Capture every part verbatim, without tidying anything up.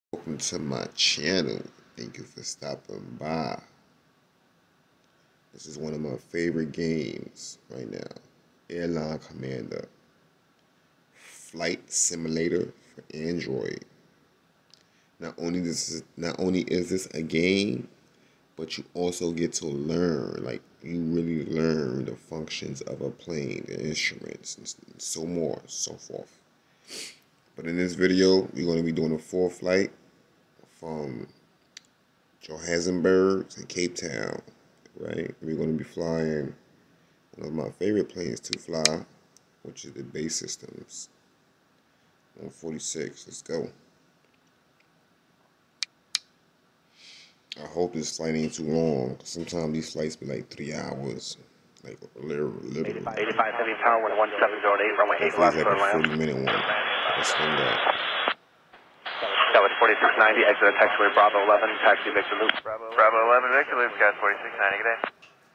Welcome to my channel. Thank you for stopping by. This is one of my favorite games right now. Airline Commander. Flight Simulator for Android. Not only this is not only is this a game, but you also get to learn, like you really learn the functions of a plane, the instruments, and so more, so forth. But in this video, we're going to be doing a full flight from Johannesburg to Cape Town, right? We're going to be flying one of my favorite planes to fly, which is the base systems. one forty-six, let's go. I hope this flight ain't too long. Sometimes these flights be like three hours. Like literally. eighty-five heavy power, one one seven zero eight, runway eight left for land. Like a forty minute one. Let's swing that. That was forty-six ninety, exit taxiway Bravo eleven, taxi Victor Loop. Bravo, Bravo eleven, Victor Loop, got forty-six ninety, good day.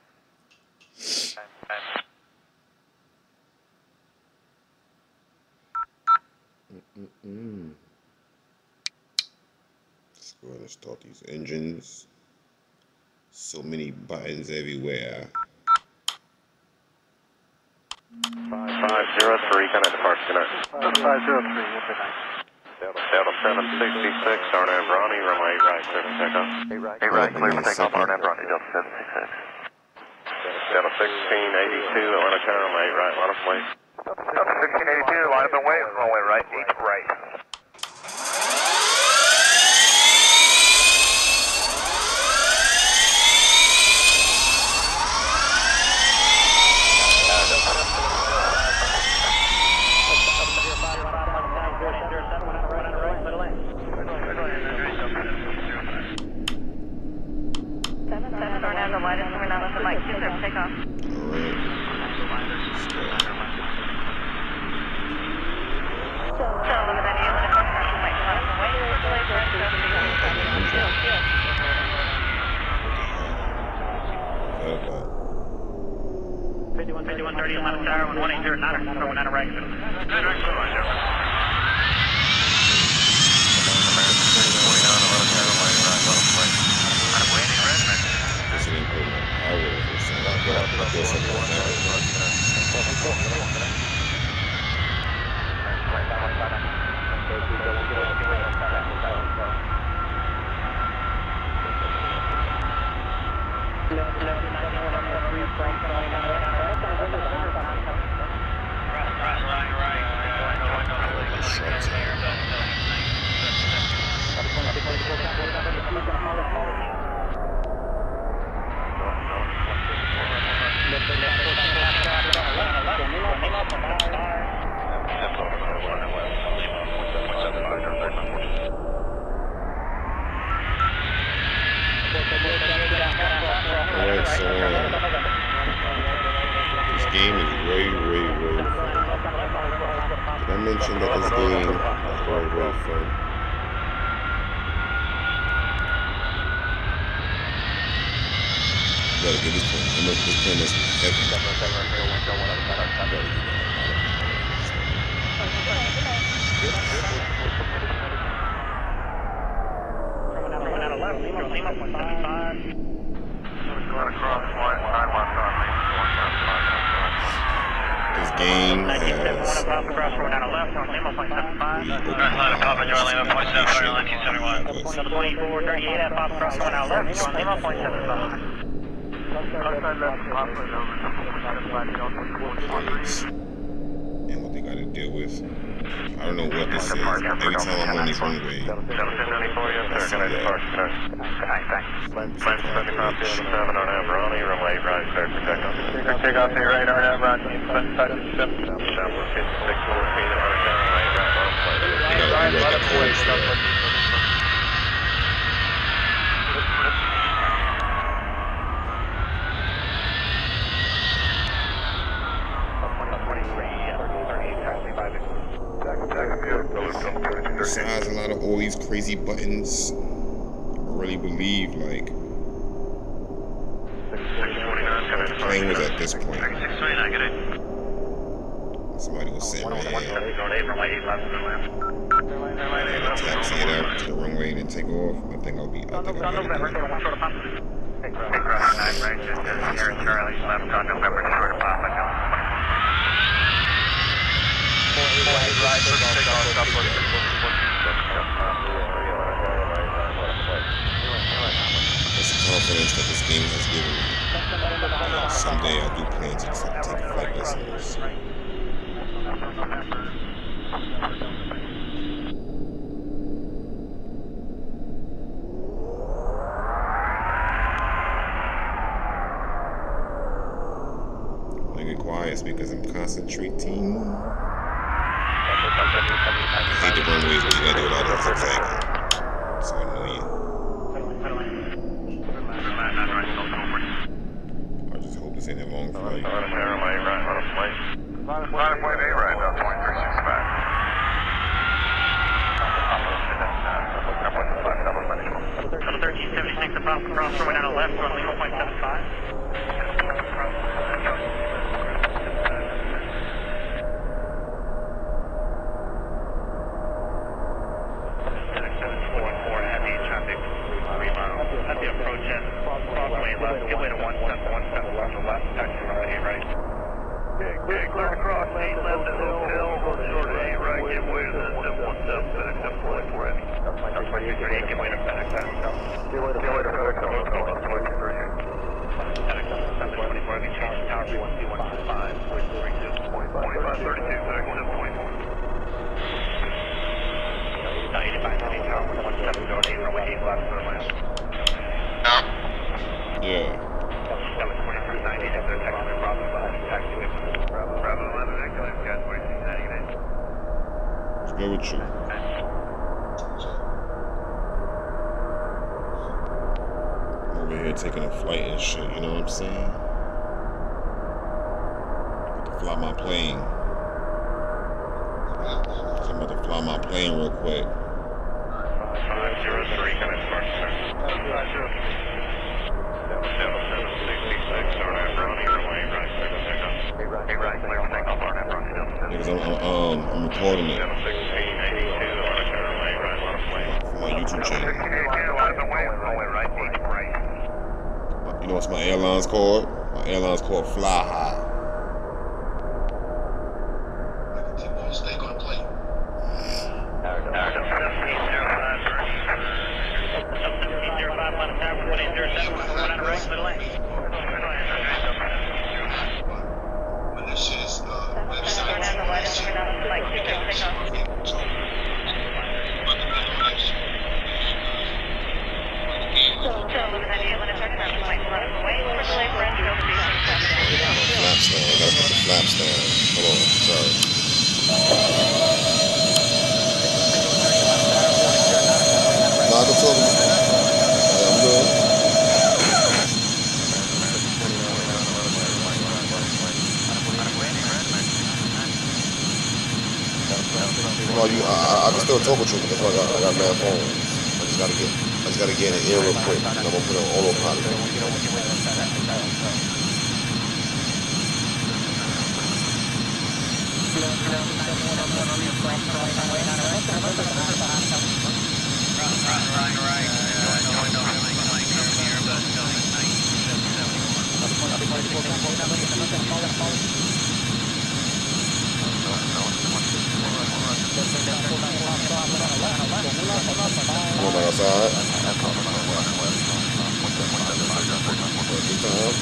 Mm-mm-mm. Let's go ahead and start these engines. So many buttons everywhere. five zero three, kind of departure, good night. five zero three, good night. Delta seven sixty-six, Arnhem Ronnie, runway eight right, clear for takeoff. eight right, clear for takeoff, Arnhem Ronnie, Delta seven sixty-six. Delta sixteen eighty-two, Atlanta Tower, runway eight right, line up and wait. Delta sixteen eighty-two, line up and wait, runway right, eight right. fifty-one thirty, Atlanta Tower, one one eight zero, nine one nine right. Alright, so um, this game is very, very, very fun. Did I mention that this game is very, very fun? You gotta get this plane. I'm gonna this plane is heavy. You gotta get This game has and what they got to deal with. I don't know what this is. Every time I'm on this runway, that's something that Take off here, right, Arnhem Ronnie, seven fifty-six fourteen, you gotta be right at course there. Besides a lot of all these crazy buttons, I really believe like the plane was at this point. Somebody was saying, man. taxi it out to the runway and then take off. I think I'll be. I think I'll be able to do it. Charlie, left on November, short of Papa. It's the confidence that this game has given me. Someday I do plan to take flight lessons. When I get quiet, it's because I'm concentrating. I hate the runways where you gotta do a lot of zigzagging. It's so annoying. I just hope this ain't a long flight. AIRLINE, right, on a flight. Line point AIRLINE, about point three six five. thirteen seventy-six, the problem cross runway down the left, runway one point seven five. Yeah. Let's go with you. I'm over here taking a flight and shit, you know what I'm saying? About to fly my plane. So I'm about to fly my plane real quick. five zero three, coming to Mark, sir. five zero three. seven seven sixty-six, Arnhem, Brownie, runway, right, clear to take off. Hey, right, clear to take off, Arnhem, Brownie. Because I'm, I'm, um, I'm recording it seven six eight eighty-two, Arnhem, runway, right, on a plane. for my YouTube channel. You know what's my airline's called? My airline's called Fly High. Stay on the plane. When this is uh, website, Flaps down. I gotta put the flaps down. Hold on. Sorry. No, I can talk. Yeah, I'm good. Well, you, I, I can still talk with you because I got, I got mad phones. I just gotta get, I just gotta get in the ear real quick. And I'm gonna put it on autopilot. Come on back outside. Good time.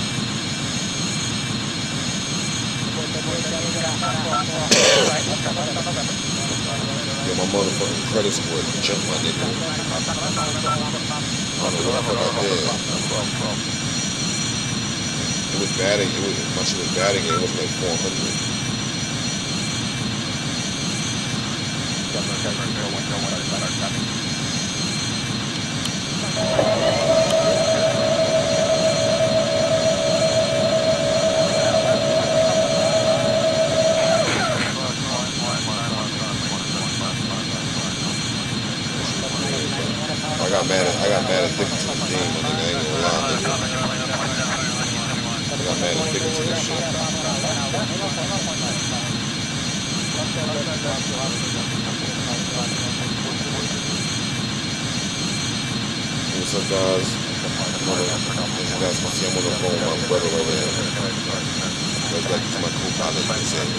Yo, my motherfucking credit score jumped, my nigga. I don't know what the fuck I did. It was batting. It was my shit was batting. It was like four hundred. I got mad. I got mad addicted to this game, my nigga. I ain't gonna lie, nigga. I got mad addicted to this shit. What's up, guys? I'm on the, as you guys can see, I'm on the phone with my brother right now. That's like he's my co-pilot, you can say.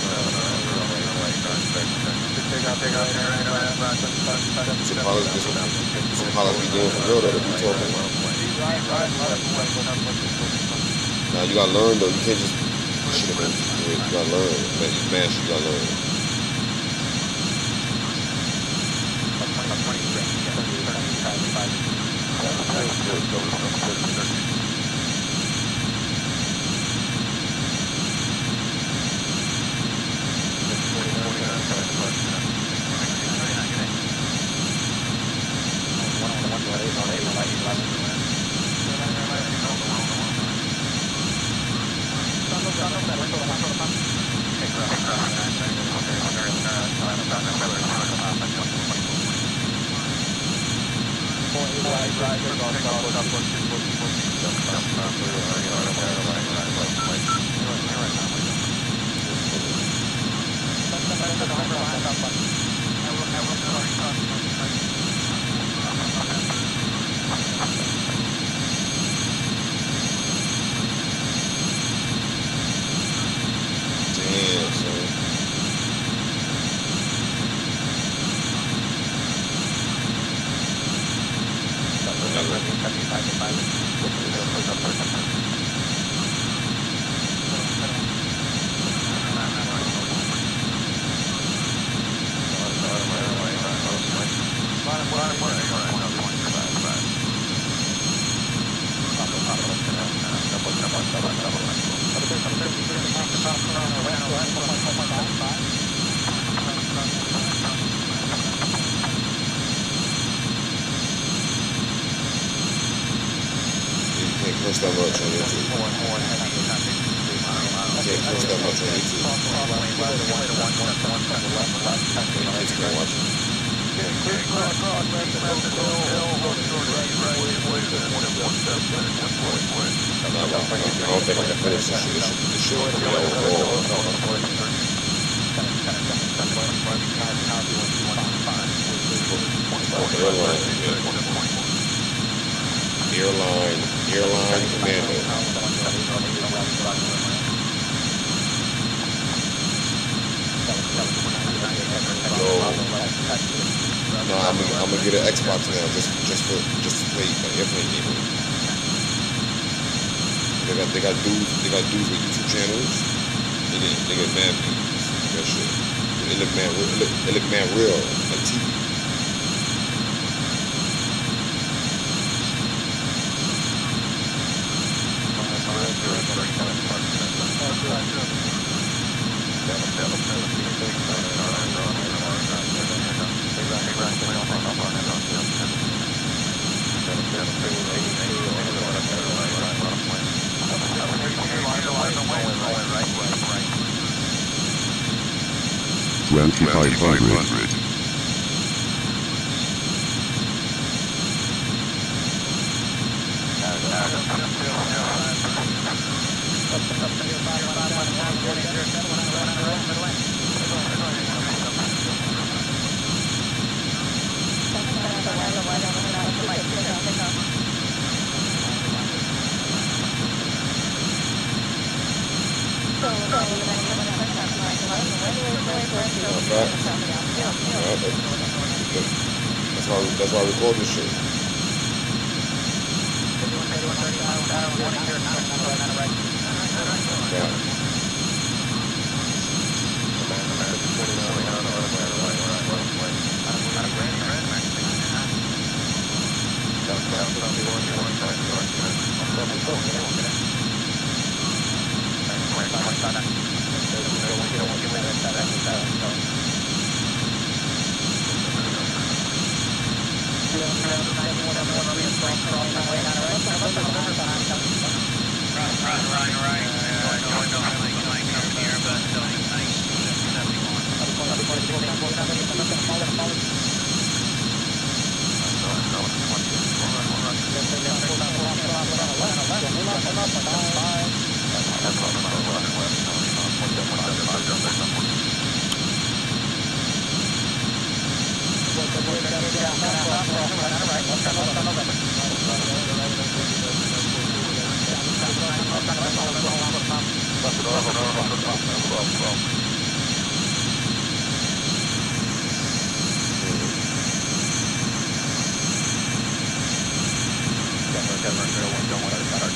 Some pilots be, some pilots be doing for real though, they be talking. Now you gotta learn though, you can't just shit up and just do it. You gotta learn. Man, you man, shit, you gotta learn. Damn, son. Curse that much on YouTube. You can't curse that much on YouTube. Kids can't watch it. Nah, I don't think I can finish this shit. This shit, this shit will be overall. Airline, airline, airline commando. Yo, no, I'm gonna, I'm gonna get an Xbox now just just for just to play an airplane game with it. They got they got dudes they got dudes with YouTube channels. They get they get mad views. That shit. It look mad it look it look mad real like T V. twenty-five hundred. That's why that's why I record this shit. Yeah. Right,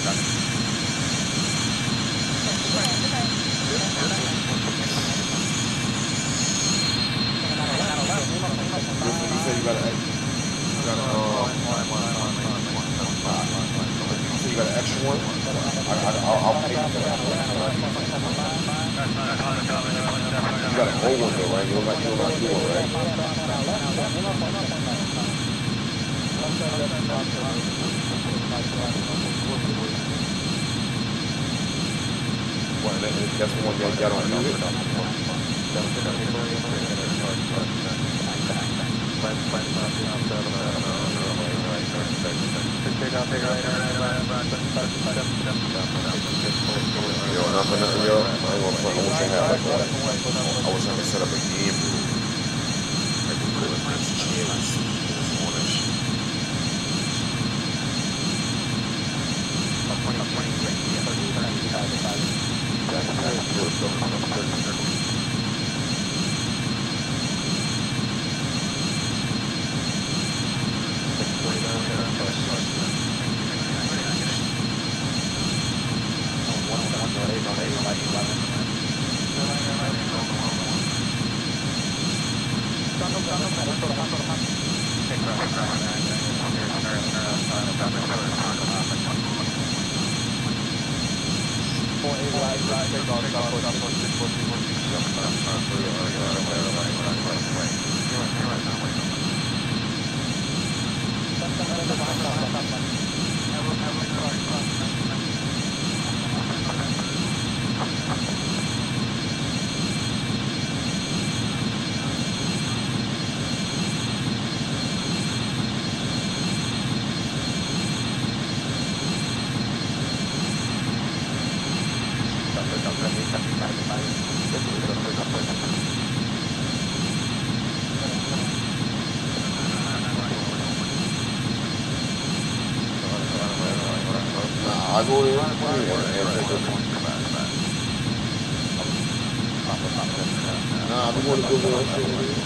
You said you got an you got a uh, you said you got an extra one. I, I, I'll, I'll pay you for that. You got an old one though, right? You don't got you don't got a new one, right? What? That's the one y'all don't use it. Yo, not for nothing, yo. I ain't gonna front. I wish I had like that. I wish I could set up a game room. Like we could have nice chairs and all that shit. I go in and take a Nah, I want to go there and shit.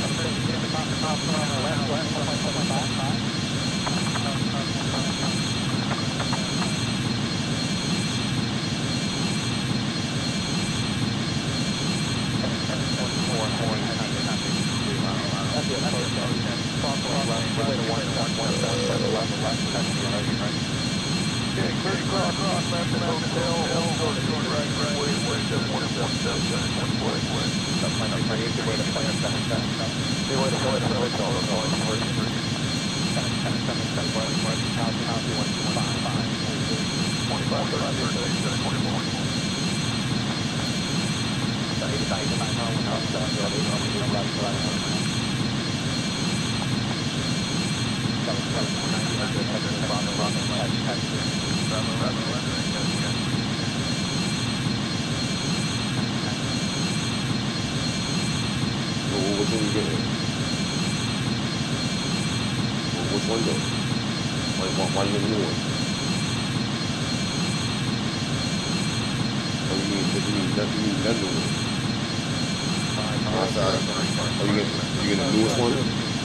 Which one you getting? Which one though? Why, why, why you getting a new one? Oh, you mean, you mean, that, you mean that new one? Oh, sorry. Oh, you getting, you getting the newest one?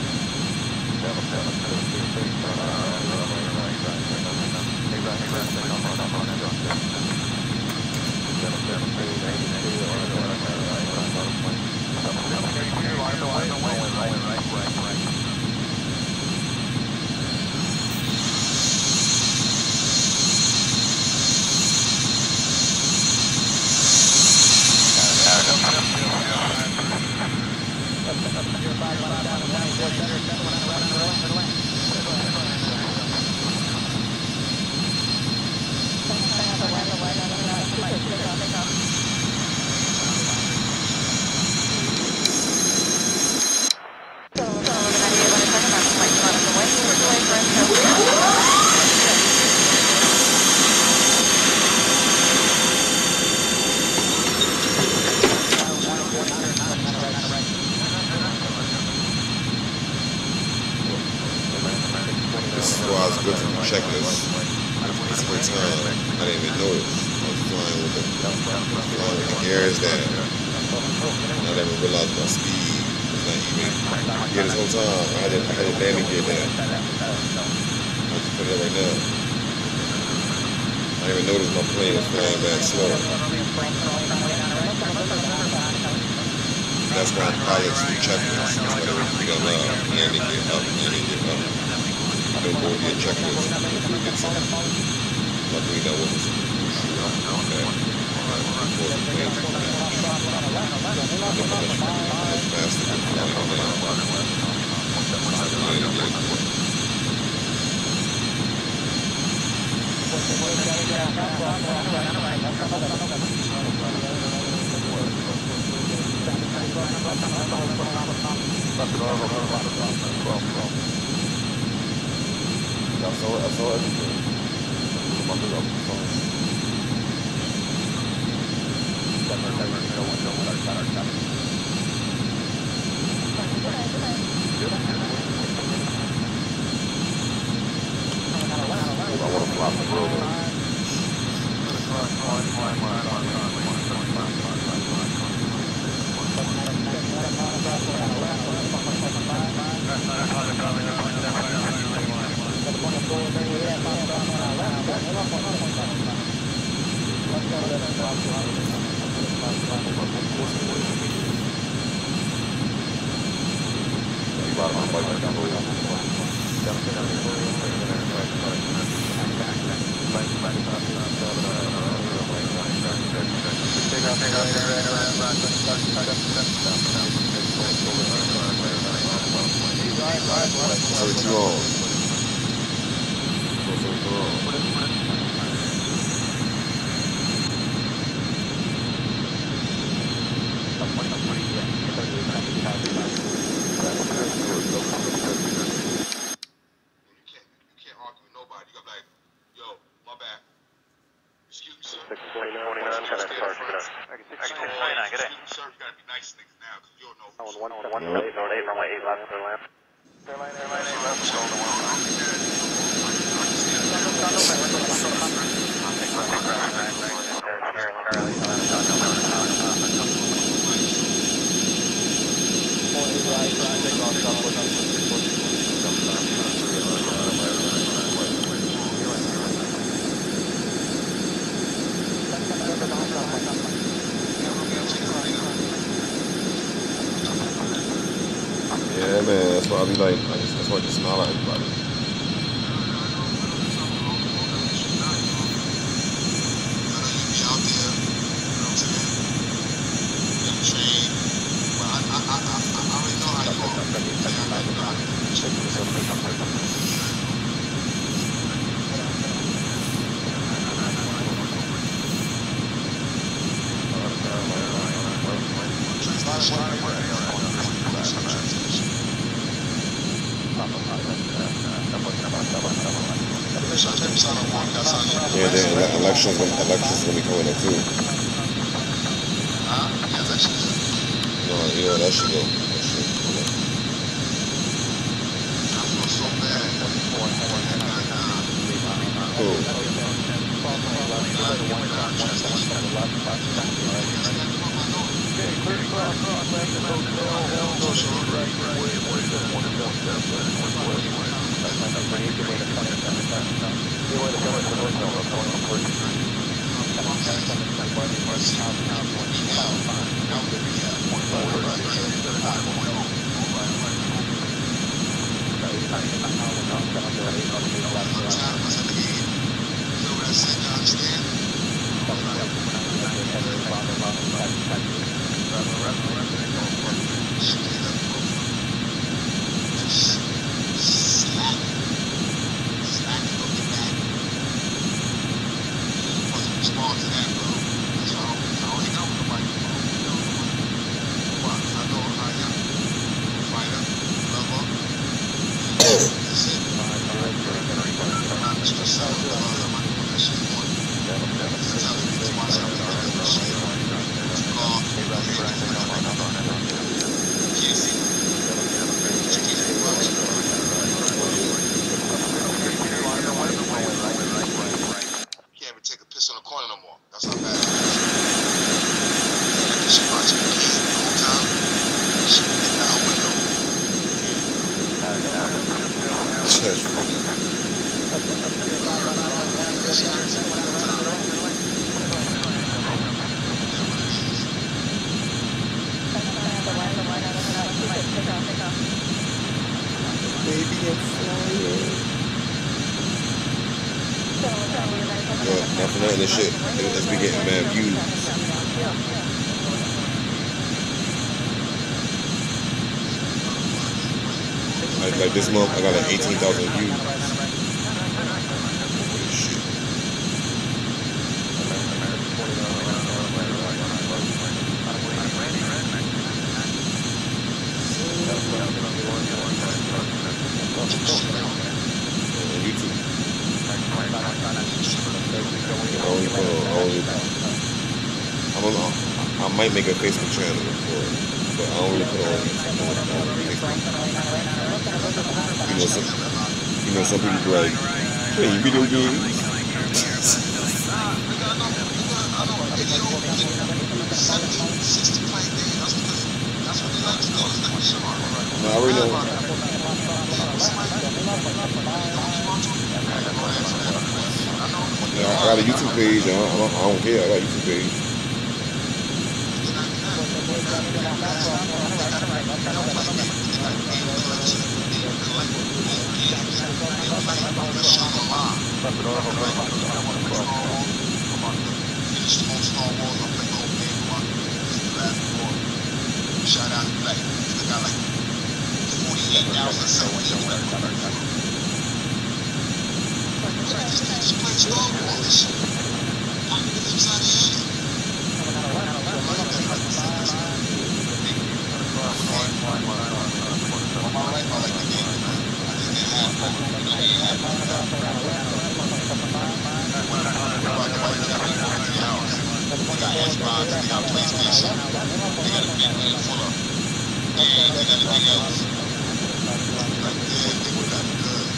I was good to the checklist. This one time, I didn't even notice. I was flying with the, flying with the gears down. And I never realized my speed was not even. Yeah, this whole time, I had it, I had it landing gear down. I'll just put it up right now. I didn't even notice my plane was flying back slow. That's why pilots do checklists. That's why they repeat out loud. And they get up, and they get up. Don't go via checklist if you get something. Luckily, that wasn't something crucial that caused the plane to crash. Look how much, how much faster they're flying now. Stop playing again. I saw, I saw everything. I put up the phone. I want to fly the world. So it's wrong. So it's wrong. Yeah, man, that's why I be like, I just, that's why I just smile at everybody. Yeah, the elections, elections gonna be coming up too. No, yeah, that should go. That should go. Cool. That's funny. Not for nothing, this shit, it's been getting mad views. Like, like this month, I got like eighteen thousand views. Holy shit. On YouTube. I only put on, only, I don't know, I might make a Facebook channel for it, but I don't really put it on YouTube, on, on Facebook. You know, some, you know, some people be like, hey, video games. No, I already know. Yeah, I got a YouTube page. I don't, I don't, I don't care. I got a YouTube page. Shout out to Black. I got like forty-eight thousand something. Just play Star Wars. This shit. Pop the lips out of your head. All my life I like the game, man. I just didn't have that. You know, I ain't have that. When I got the house, they got Xbox, they got PlayStation, they got a big room full of games and everything else. Like, yeah, they were that good.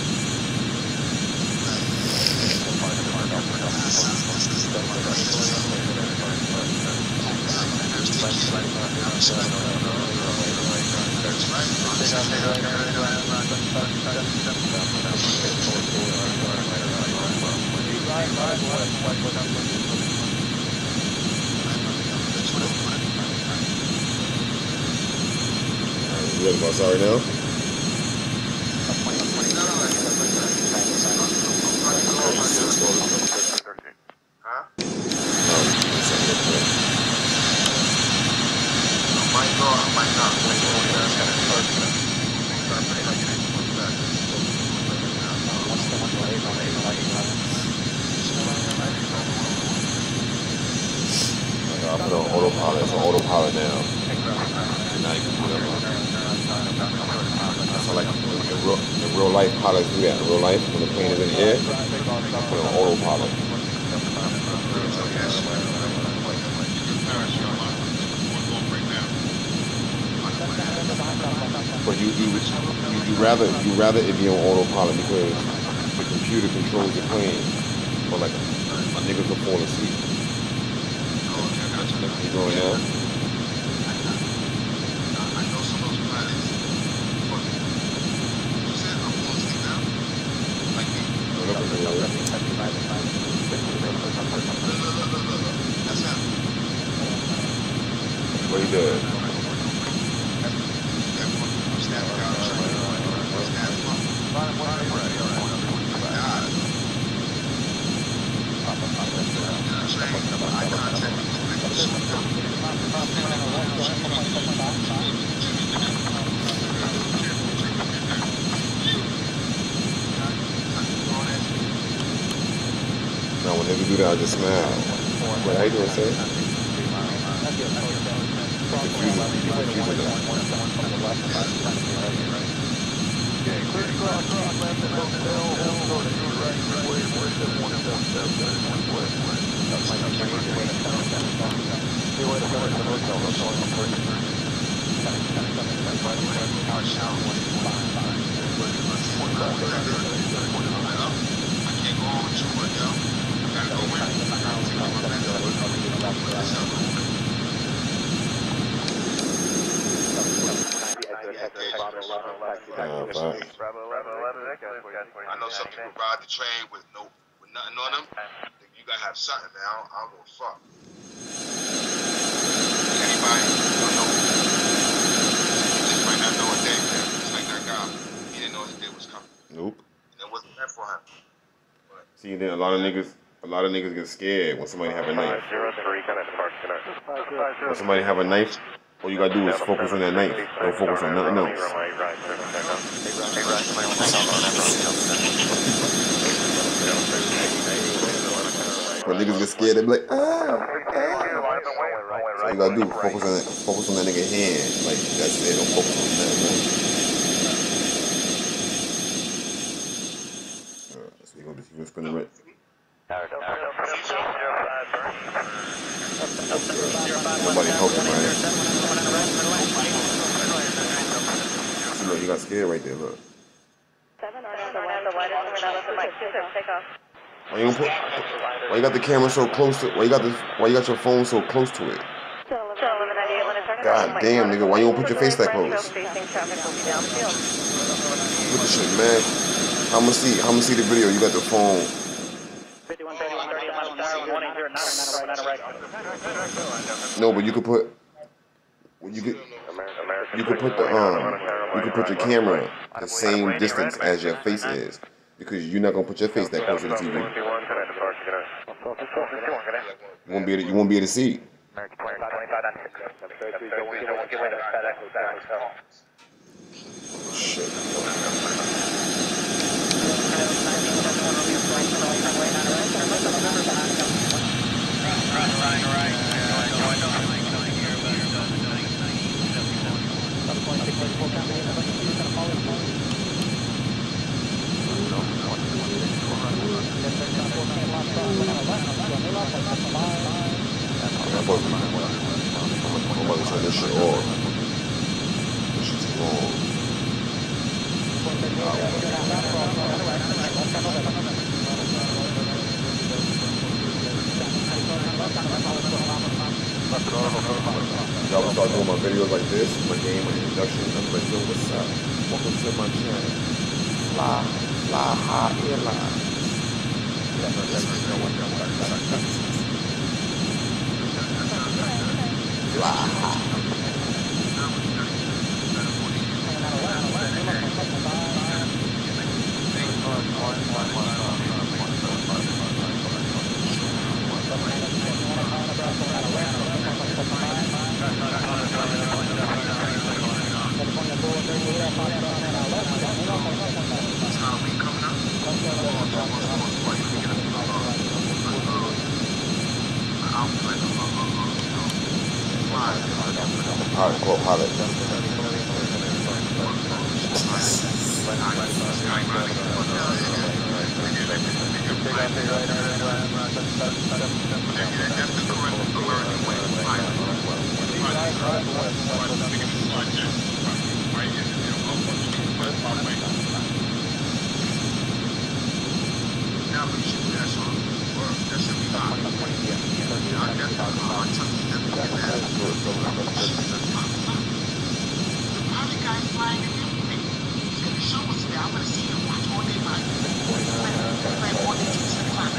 You ready for sorry now? Huh? No, it's not good. I might go, I might not. I put on autopilot. It's on autopilot now. Tonight, whatever. So like in real, in real life, pilots do that. In real life, when the plane is in the air, I put on autopilot. But you you you, you rather you rather it be on autopilot because the computer controls the plane, or like a, a nigga could fall asleep. You going now? I know some of those pilots. You said I'm going to sleep now? Like me? Look, look, look, look. Look, look, look, look, look. That's him. What he did? I'm snapping down the train. I'm snapping him up. Eye contact. No, when niggas do that, I just smile. What, how you doing, sir? You're confusing, you're confusing that. I know some people ride the train with no, with nothing on them. You gotta have something, man. I don't, I don't give a fuck. Anybody, don't know. You just might not know a day, man. It's like that guy. He didn't know his day was coming. Nope. It wasn't meant for him. But See, then a lot of niggas, A lot of niggas get scared when somebody have a knife. five zero three, connect to park, connect. When somebody have a knife, all you gotta do is focus on that knife. Don't focus on nothing else. When niggas get scared, they be like, ah, ah. So all you gotta do is focus on that, focus on that nigga hand. Like, that's it. Don't focus on nothing else. Alright, so you're gonna, you're gonna spin the red. Nobody helping, man. See, look, you got scared right there, look. Why you, put, why you got the camera so close to, why you got the, why you got your phone so close to it? God damn, nigga, why you don't put your face that close? Look at this shit, man. I'ma see, I'ma see the video, you got the phone. No, but you could put, you could, you could put the um, you could put your camera the same distance as your face is, because you're not gonna put your face that close to the T V. You won't be able to, you won't be able to see. Shit. I'm about to turn this shit off. This shit's long. Y'all will start doing my videos like this, my game, my introductions. I'm like, yo, what's up? Welcome to my channel. Fly, fly high airline. Fly high. Alright, cool, pilot. Now we should do that song. That should be hot. The pilot guy's flying and everything. He's going to show us there. I'm going to see him watch all day by play all day till seven o'clock.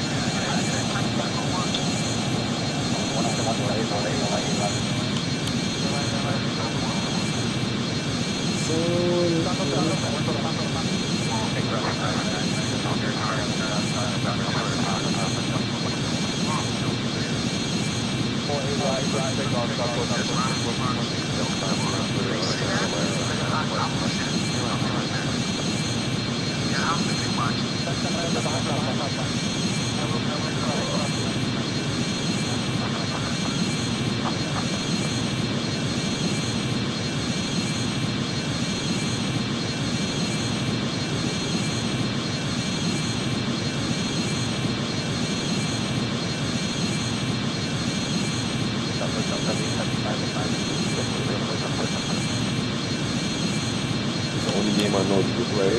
It's the only game I know you can play.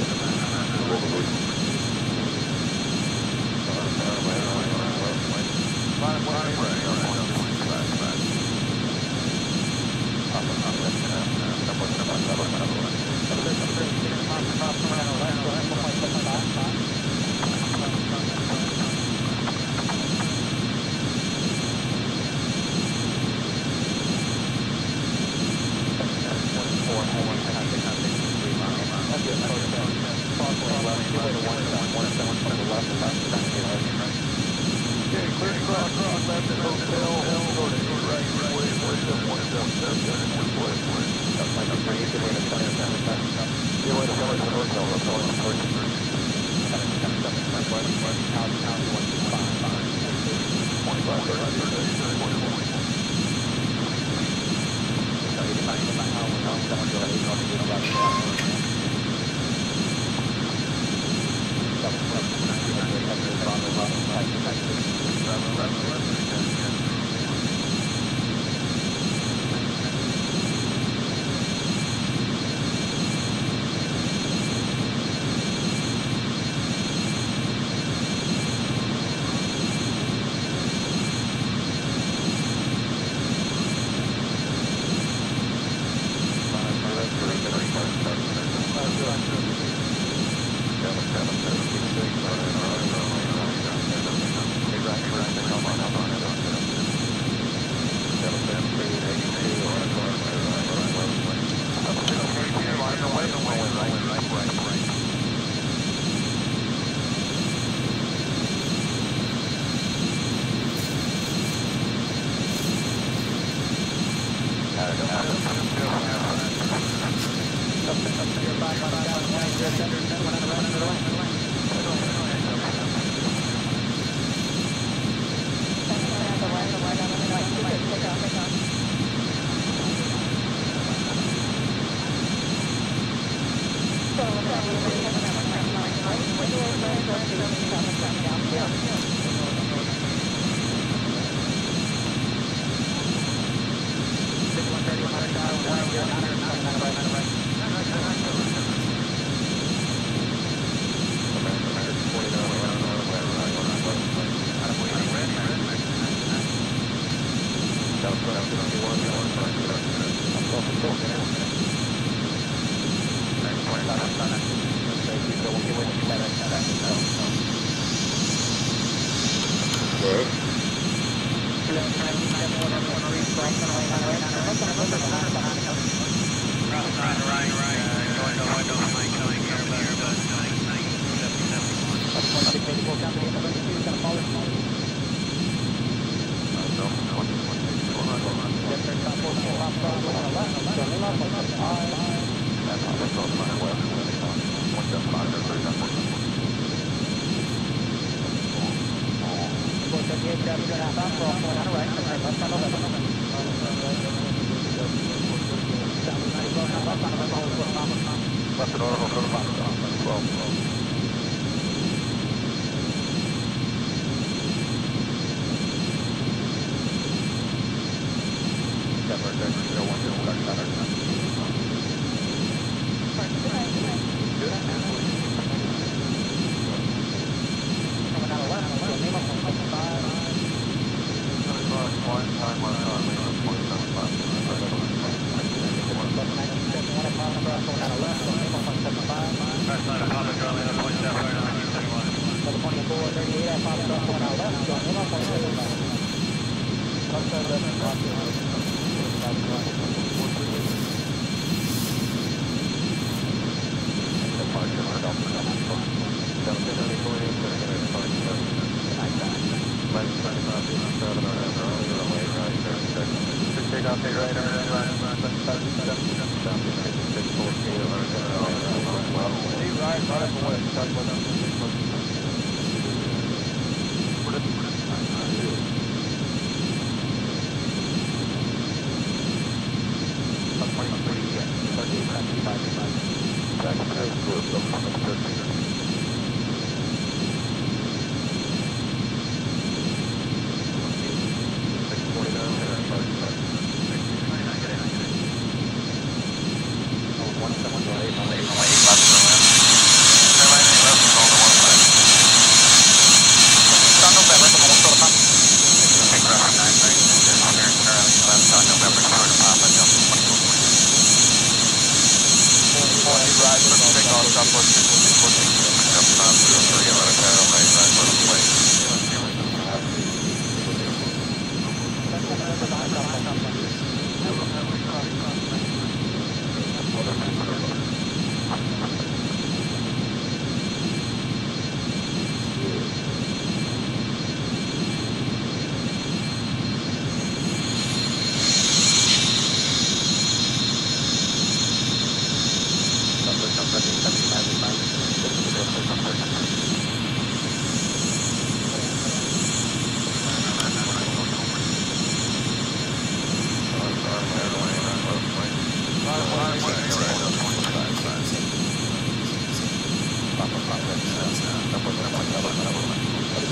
Back to the group,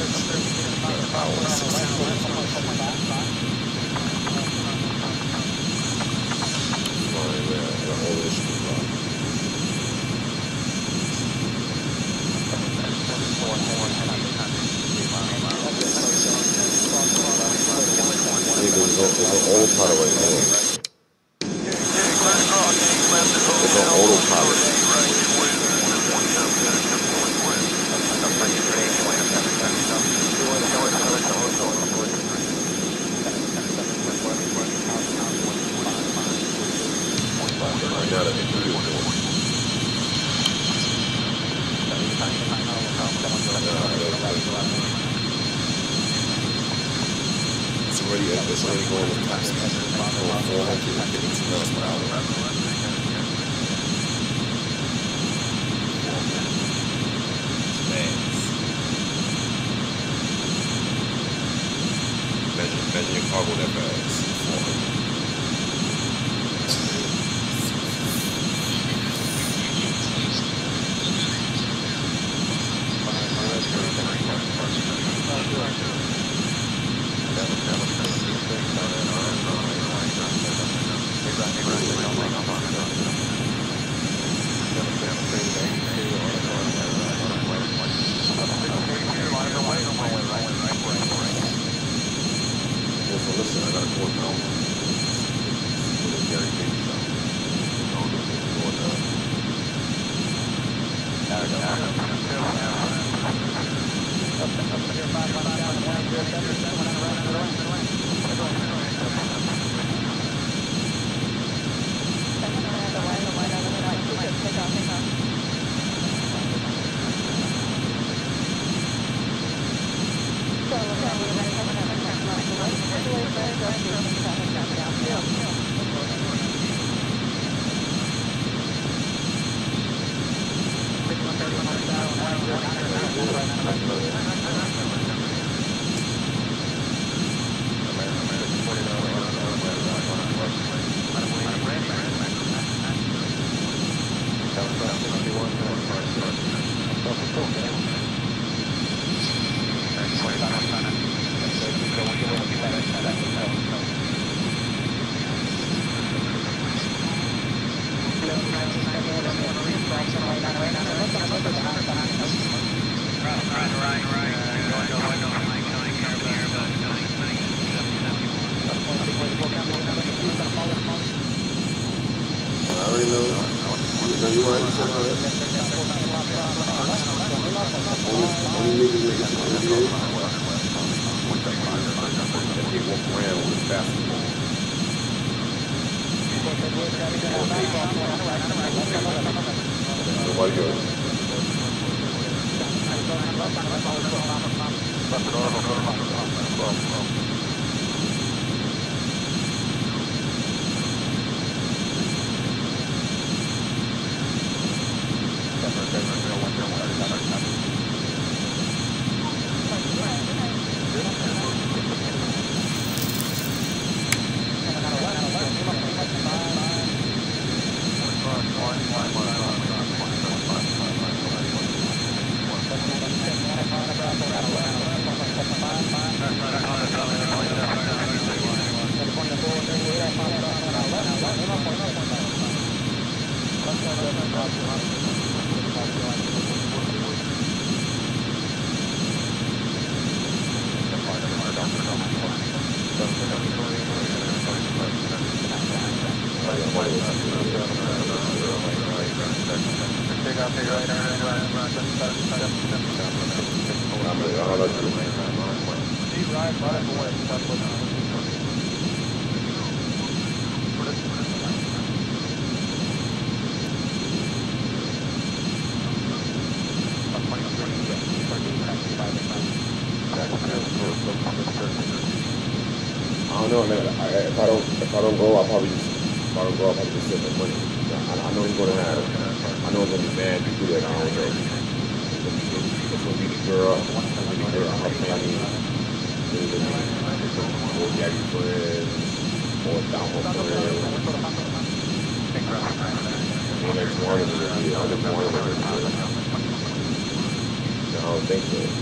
I don't think so.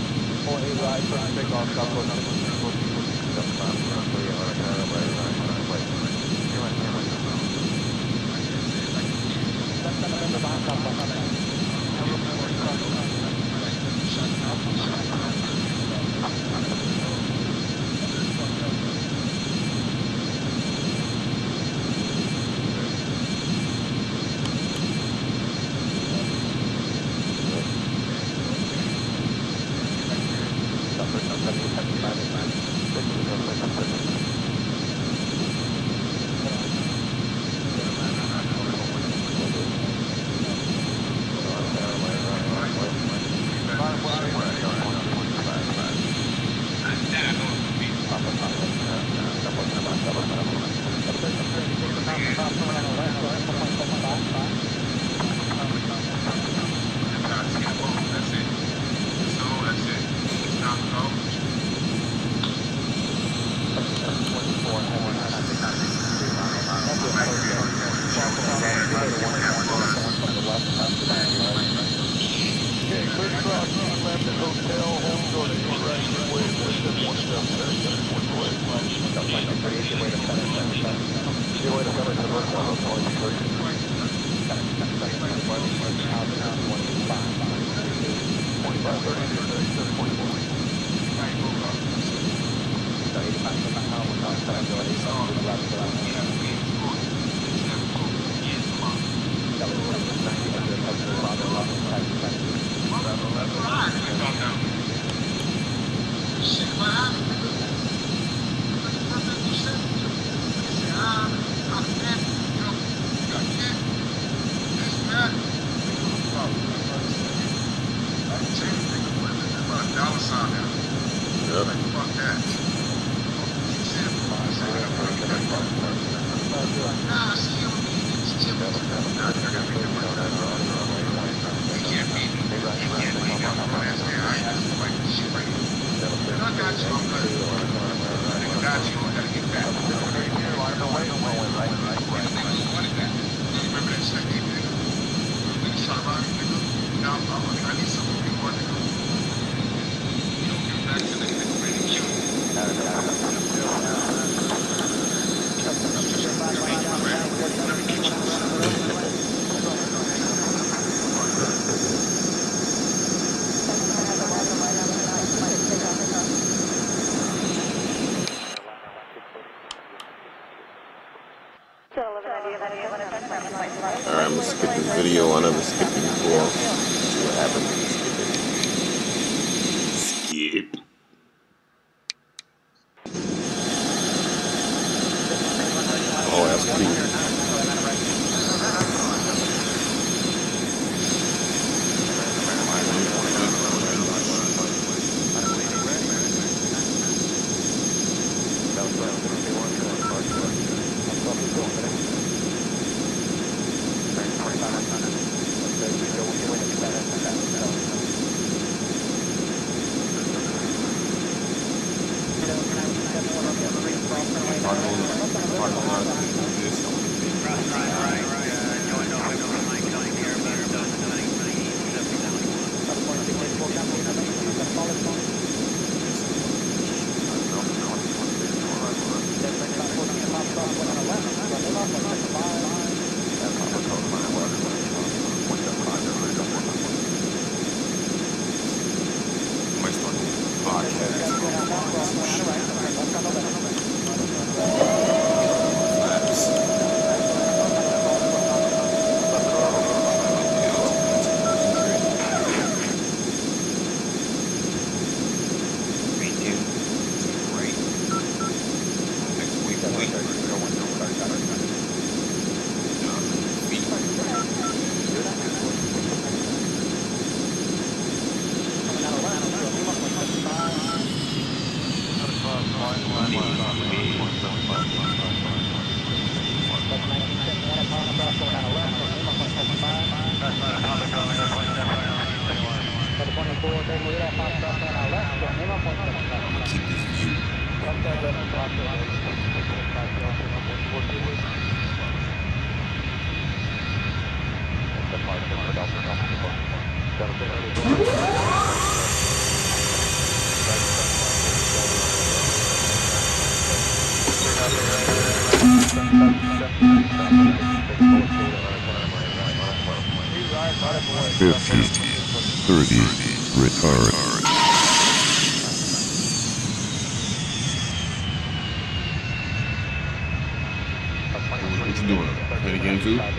Alright, I'm gonna skip this video. I never skipped it before. See what happens when you skip it. Skip. Oh, that's cool. Keep this view. fifty, thirty, retard. What you doing? Play the game too?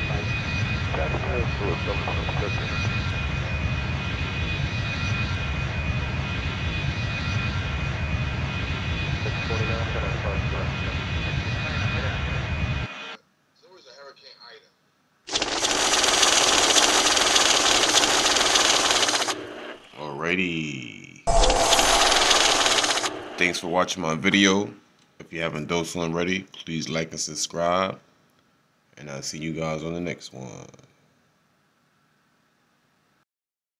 Alrighty. Thanks for watching my video. If you haven't done so already, please like and subscribe. And I'll see you guys on the next one.